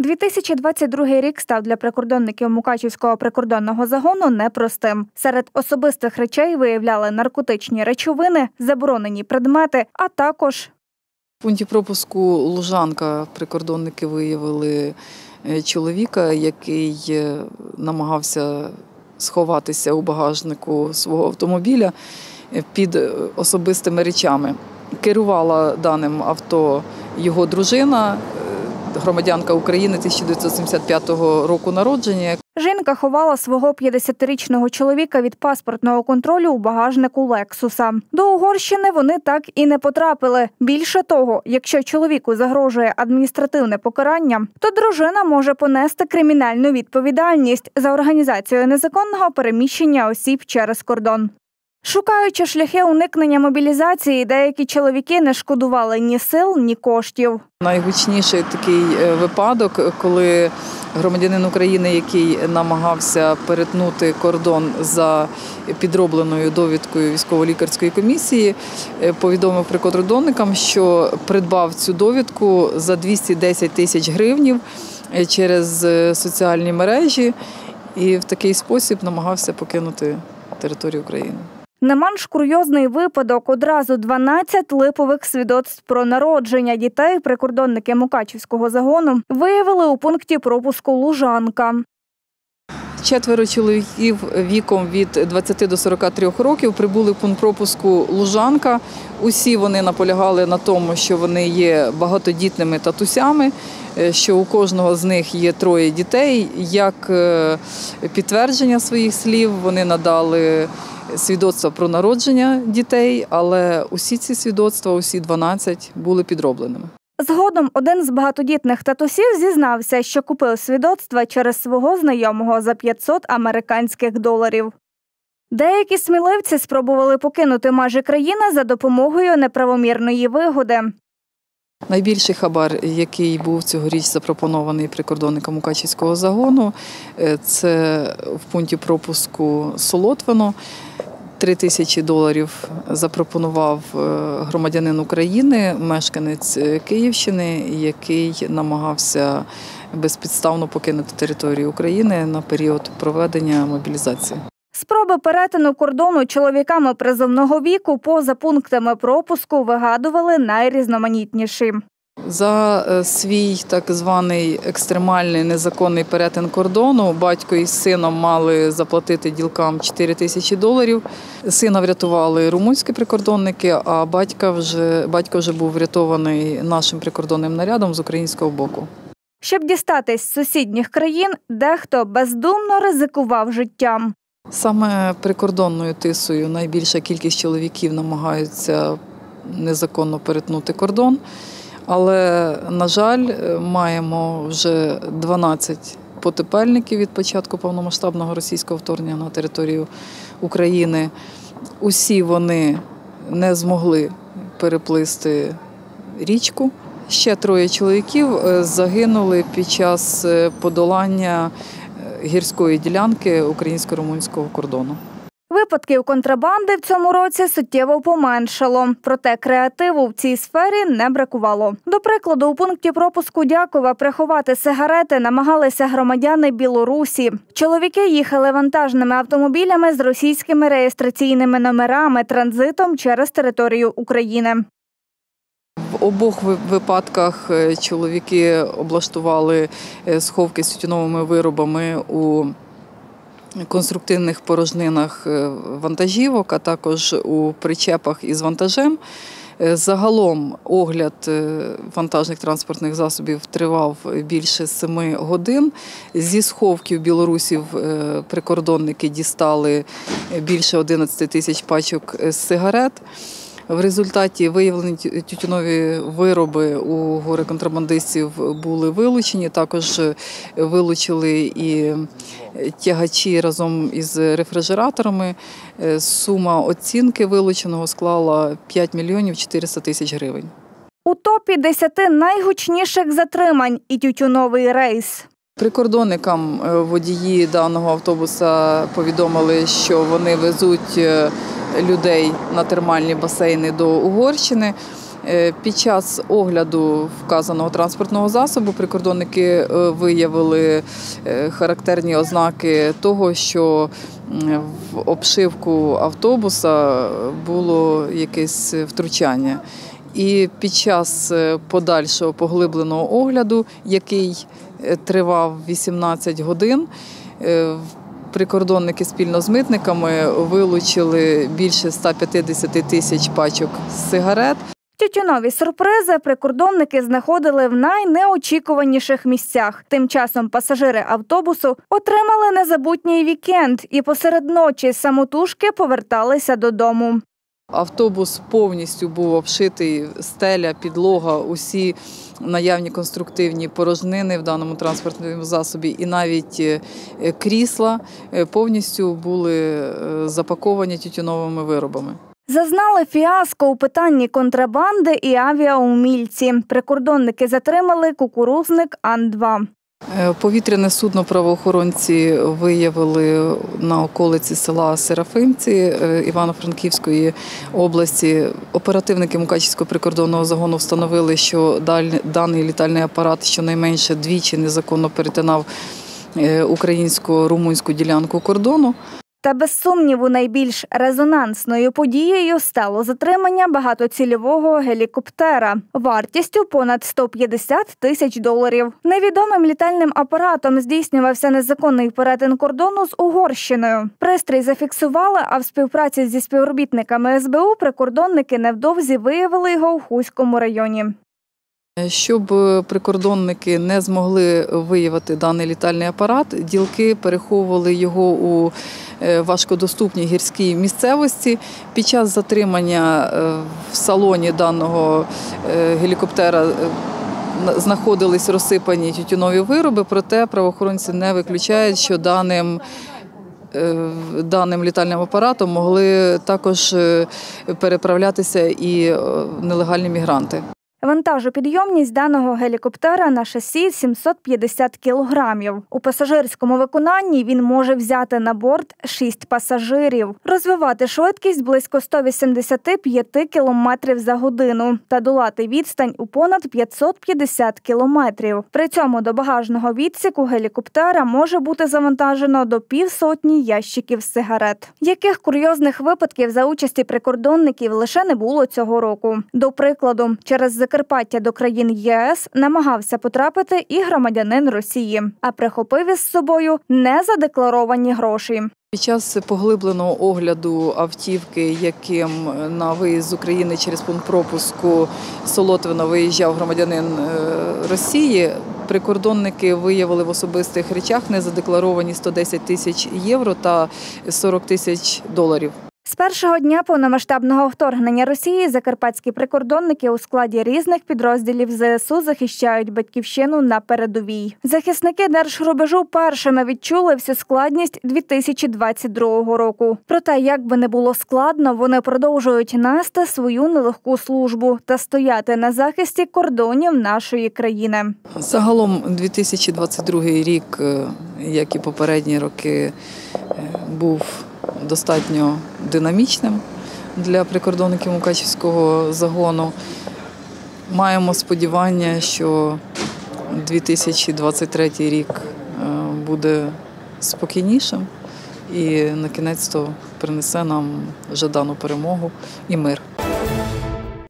2022 рік став для прикордонників Мукачівського прикордонного загону непростим. Серед особистих речей виявляли наркотичні речовини, заборонені предмети, а також... В пункті пропуску Лужанка прикордонники виявили чоловіка, який намагався сховатися у багажнику свого автомобіля під особистими речами. Керувала даним авто його дружина, громадянка України 1975 року народження. Жінка ховала свого 50-річного чоловіка від паспортного контролю у багажнику «Лексуса». До Угорщини вони так і не потрапили. Більше того, якщо чоловіку загрожує адміністративне покарання, то дружина може понести кримінальну відповідальність за організацію незаконного переміщення осіб через кордон. Шукаючи шляхи уникнення мобілізації, деякі чоловіки не шкодували ні сил, ні коштів. Найгучніший такий випадок, коли громадянин України, який намагався перетнути кордон за підробленою довідкою військово-лікарської комісії, повідомив прикордонникам, що придбав цю довідку за 210 тисяч гривнів через соціальні мережі і в такий спосіб намагався покинути територію України. Не менш курйозний випадок – одразу 12 липових свідоцтв про народження дітей прикордонники Мукачівського загону виявили у пункті пропуску Лужанка. 4 чоловіків віком від 20 до 43 років прибули в пункт пропуску Лужанка. Усі вони наполягали на тому, що вони є багатодітними татусями, що у кожного з них є 3 дітей. Як підтвердження своїх слів вони надали свідоцтва про народження дітей, але усі ці свідоцтва, усі 12, були підробленими. Згодом один з багатодітних татусів зізнався, що купив свідоцтва через свого знайомого за 500 американських доларів. Деякі сміливці спробували покинути межі країни за допомогою неправомірної вигоди. Найбільший хабар, який був цьогоріч запропонований прикордонникам Мукачівського загону, це в пункті пропуску Солотвино. $3000 запропонував громадянин України, мешканець Київщини, який намагався безпідставно покинути територію України на період проведення мобілізації. Спроби перетину кордону чоловіками призовного віку поза пунктами пропуску вигадували найрізноманітніші. За свій так званий екстремальний незаконний перетин кордону батько із сином мали заплатити ділкам $4000. Сина врятували румунські прикордонники, а батько вже був врятований нашим прикордонним нарядом з українського боку. Щоб дістатись з сусідніх країн, дехто бездумно ризикував життям. Саме прикордонною тисою найбільша кількість чоловіків намагаються незаконно перетнути кордон. Але, на жаль, маємо вже 12 потепельників від початку повномасштабного російського вторгнення на територію України. Усі вони не змогли переплисти річку. Ще 3 чоловіків загинули під час подолання гірської ділянки українсько-румунського кордону. Випадків контрабанди в цьому році суттєво поменшало, проте креативу в цій сфері не бракувало. До прикладу, у пункті пропуску Дякова приховати сигарети намагалися громадяни Білорусі. Чоловіки їхали вантажними автомобілями з російськими реєстраційними номерами транзитом через територію України. В обох випадках чоловіки облаштували сховки з тютюновими виробами у конструктивних порожнинах вантажівок, а також у причепах із вантажем. Загалом огляд вантажних транспортних засобів тривав більше 7 годин. Зі сховків білорусів прикордонники дістали більше 11 тисяч пачок сигарет. В результаті виявлені тютюнові вироби у горе-контрабандистів були вилучені. Також вилучили і тягачі разом із рефрижераторами. Сума оцінки вилученого склала 5 мільйонів 400 тисяч гривень. У топі 10 найгучніших затримань і тютюновий рейс. Прикордонникам водії даного автобуса повідомили, що вони везуть людей на термальні басейни до Угорщини. Під час огляду вказаного транспортного засобу прикордонники виявили характерні ознаки того, що в обшивку автобуса було якесь втручання. І під час подальшого поглибленого огляду, який тривав 18 годин, прикордонники спільно з митниками вилучили більше 150 тисяч пачок сигарет. Тютюнові сюрпризи прикордонники знаходили в найнеочікуваніших місцях. Тим часом пасажири автобусу отримали незабутній вікенд і посеред ночі самотужки поверталися додому. Автобус повністю був обшитий, стеля, підлога, усі наявні конструктивні порожнини в даному транспортному засобі і навіть крісла повністю були запаковані тютюновими виробами. Зазнали фіаско у питанні контрабанди і авіаумільці. Прикордонники затримали кукурузник Ан-2. Повітряне судно правоохоронці виявили на околиці села Серафимці Івано-Франківської області. Оперативники Мукачівського прикордонного загону встановили, що даний літальний апарат щонайменше двічі незаконно перетинав українсько-румунську ділянку кордону. Та без сумніву найбільш резонансною подією стало затримання багатоцільового гелікоптера вартістю понад $150 тисяч. Невідомим літальним апаратом здійснювався незаконний перетин кордону з Угорщиною. Пристрій зафіксували, а в співпраці зі співробітниками СБУ прикордонники невдовзі виявили його в Хуському районі. Щоб прикордонники не змогли виявити даний літальний апарат, ділки переховували його у важкодоступній гірській місцевості. Під час затримання в салоні даного гелікоптера знаходились розсипані тютюнові вироби, проте правоохоронці не виключають, що даним літальним апаратом могли також переправлятися і нелегальні мігранти. Вантажопідйомність даного гелікоптера на шасі 750 кілограмів. У пасажирському виконанні він може взяти на борт 6 пасажирів, розвивати швидкість близько 185 кілометрів за годину та долати відстань у понад 550 кілометрів. При цьому до багажного відсіку гелікоптера може бути завантажено до 50 ящиків сигарет. Яких курйозних випадків за участі прикордонників лише не було цього року. До прикладу, через Закарпаття до країн ЄС намагався потрапити і громадянин Росії, а прихопив із собою незадекларовані гроші. Під час поглибленого огляду автівки, яким на виїзд з України через пункт пропуску Солотвино виїжджав громадянин Росії, прикордонники виявили в особистих речах незадекларовані 110 тисяч євро та 40 тисяч доларів. З першого дня повномасштабного вторгнення Росії закарпатські прикордонники у складі різних підрозділів ЗСУ захищають батьківщину на передовій. Захисники держрубежу першими відчули всю складність 2022 року. Проте, як би не було складно, вони продовжують нести свою нелегку службу та стояти на захисті кордонів нашої країни. Загалом 2022 рік, як і попередні роки, був достатньо динамічним для прикордонників Мукачівського загону. Маємо сподівання, що 2023 рік буде спокійнішим і на кінець-то принесе нам жадану перемогу і мир.